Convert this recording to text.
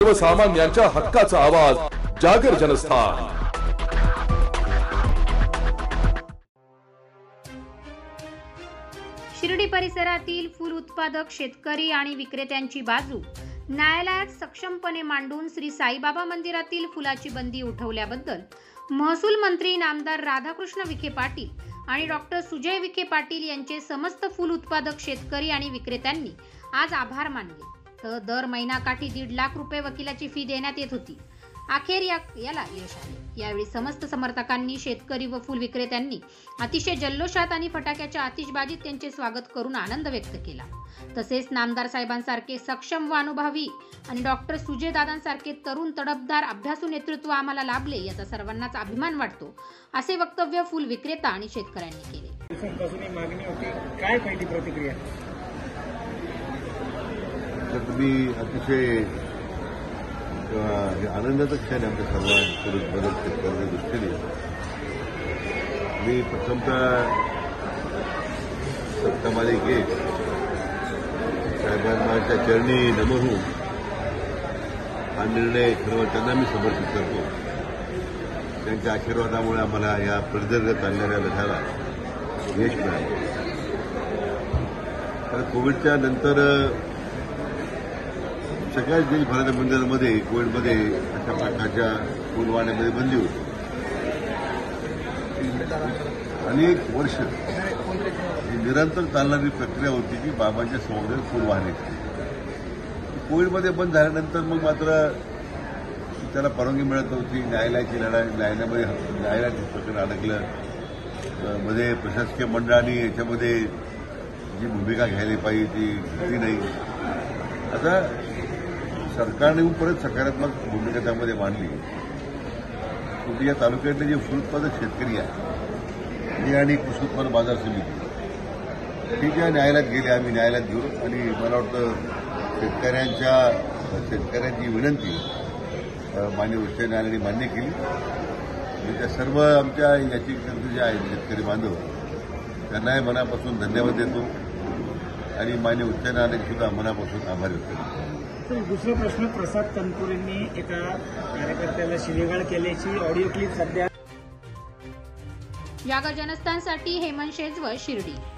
सर्वसामान्यांच्या हक्काचा आवाज जागर जनस्थान। शिर्डी परिसरातील फूल उत्पादक शेतकरी आणि विक्रेत्यांची बाजू न्यायालयात सक्षमपणे मांडून श्री साईबाबा मंदिरातील फुलाची बंदी उठवल्याबद्दल महसूल मंत्री नामदार राधाकृष्ण विखे पाटील आणि डॉक्टर सुजय विखे पाटील यांचे समस्त फूल उत्पादक शेतकरी आणि विक्रेत्यांनी आज आभार मानले। तर दर महिनाकाठी 1.5 लाख रुपये वकिलाची फी देण्यात येत होती। अखेर याला यश आले। यावेळी समस्त समर्थकांनी, शेतकरी व फूल विक्रेत्यांनी अतिशय जल्लोषात आणि फटाक्याच्या आतिषबाजीत त्यांचे स्वागत करून आनंद व्यक्त केला। तसेच नामदार साहेबांसारखे सक्षम व अनुभवी आणि डॉक्टर सुजय दादांसारखे तरुण, तडफदार, अभ्यासू नेतृत्व आम्हाला लाभले याचा सर्वांनाच अभिमान वाटतो, असे वक्तव्य फूल विक्रेता आणि शेतकऱ्यांनी केले। मागणी होती, काय पहिली प्रतिक्रिया? तुम्ही अतिशय आनंदाचा क्षण आहे आमच्या सर्व बदल शेतकऱ्यांच्या दृष्टीने। मी प्रथमतः सत्तामाली घेत साहेबांच्या चरणी नमन होऊन हा निर्णय सर्व त्यांना मी समर्पित करतो। त्यांच्या आशीर्वादामुळे आम्हाला या प्रदीर्घ चालणाऱ्या लढ्याला यश मिळालं। तर कोविडच्या नंतर सगळ्याच देशभराच्या मंदिरांमध्ये कोविडमध्ये अशा प्रकारच्या फुलवाण्यामध्ये बंदी होती। अनेक वर्ष ही निरंतर चालणारी प्रक्रिया होती की बाबांच्या समोर फुल वाहण्याची। कोविडमध्ये बंद झाल्यानंतर मग मात्र त्याला परवानगी मिळत नव्हती। न्यायालयाची लढाई, न्यायालयात प्रकरण अडकलं। मध्ये प्रशासकीय मंडळाने याच्यामध्ये जी भूमिका घ्यायला पाहिजे ती घेतली नाही। आता सरकारने परत सकारात्मक भूमिका त्यामध्ये मांडली। शेवटी या तालुक्यातले जे फूल उत्पादक शेतकरी आहे आणि कृषी उत्पन्न बाजार समिती ठीक आहे, न्यायालयात गेले, आम्ही न्यायालयात घेऊ आणि मला वाटतं शेतकऱ्यांची विनंती माननीय उच्च न्यायालयाने मान्य केली। आणि त्या सर्व आमच्या याची जे आहेत शेतकरी बांधव त्यांनाही मनापासून धन्यवाद देतो आणि माननीय उच्च न्यायालयाने सुद्धा मनापासून आभार व्यक्त करतो। दुसरा प्रश्न, प्रसाद तनपुरेंनी एका कार्यकर्त्याला शिवीगाळ केल्याची ऑडिओ क्लिप सध्या। जागर जनस्थानसाठी हेमंत शेजवळ, शिर्डी।